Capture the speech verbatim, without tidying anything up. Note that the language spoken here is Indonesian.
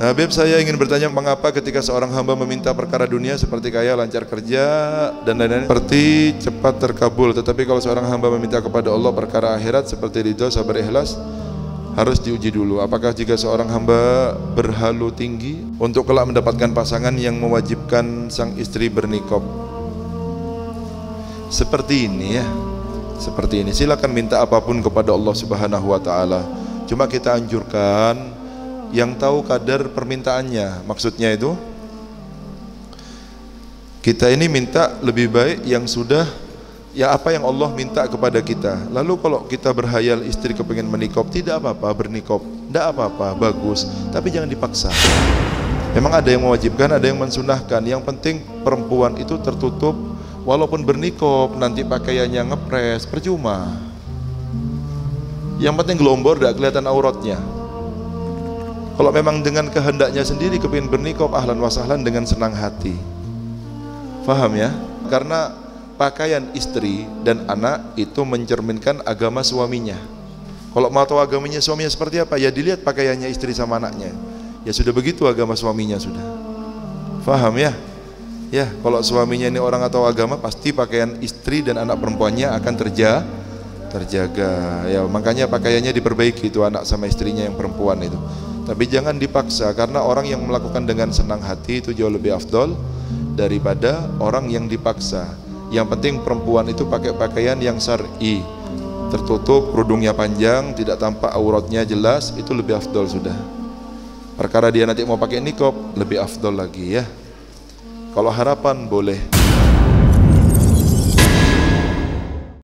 Habib, saya ingin bertanya, mengapa ketika seorang hamba meminta perkara dunia seperti kaya, lancar kerja, dan lain-lain seperti cepat terkabul, tetapi kalau seorang hamba meminta kepada Allah perkara akhirat seperti ridho, sabar, ikhlas, harus diuji dulu. Apakah jika seorang hamba berhalu tinggi untuk kelak mendapatkan pasangan yang mewajibkan sang istri bernikab? Seperti ini ya, seperti ini. Silakan minta apapun kepada Allah Subhanahu wa taala. Cuma kita anjurkan yang tahu kadar permintaannya. Maksudnya itu kita ini minta lebih baik yang sudah, ya apa yang Allah minta kepada kita. Lalu kalau kita berhayal istri kepingin menikop, tidak apa-apa bernikop, tidak apa-apa, bagus, tapi jangan dipaksa. Memang ada yang mewajibkan, ada yang mensunahkan. Yang penting perempuan itu tertutup. Walaupun bernikop nanti pakaiannya ngepres, percuma. Yang penting gelombor, tidak kelihatan auratnya. Kalau memang dengan kehendaknya sendiri kepingin bernikop, ahlan wasahlan, dengan senang hati. Faham ya? Karena pakaian istri dan anak itu mencerminkan agama suaminya. Kalau mau tahu agamanya suaminya seperti apa, ya dilihat pakaiannya istri sama anaknya. Ya sudah begitu agama suaminya sudah. Faham ya? Ya, kalau suaminya ini orang atau agama, pasti pakaian istri dan anak perempuannya akan terja terjaga. Ya, makanya pakaiannya diperbaiki itu anak sama istrinya yang perempuan itu. Tapi jangan dipaksa, karena orang yang melakukan dengan senang hati itu jauh lebih afdol daripada orang yang dipaksa. Yang penting perempuan itu pakai pakaian yang syar'i, tertutup, kerudungnya panjang, tidak tampak auratnya jelas, itu lebih afdol sudah. Perkara dia nanti mau pakai niqab, lebih afdol lagi ya. Kalau harapan boleh.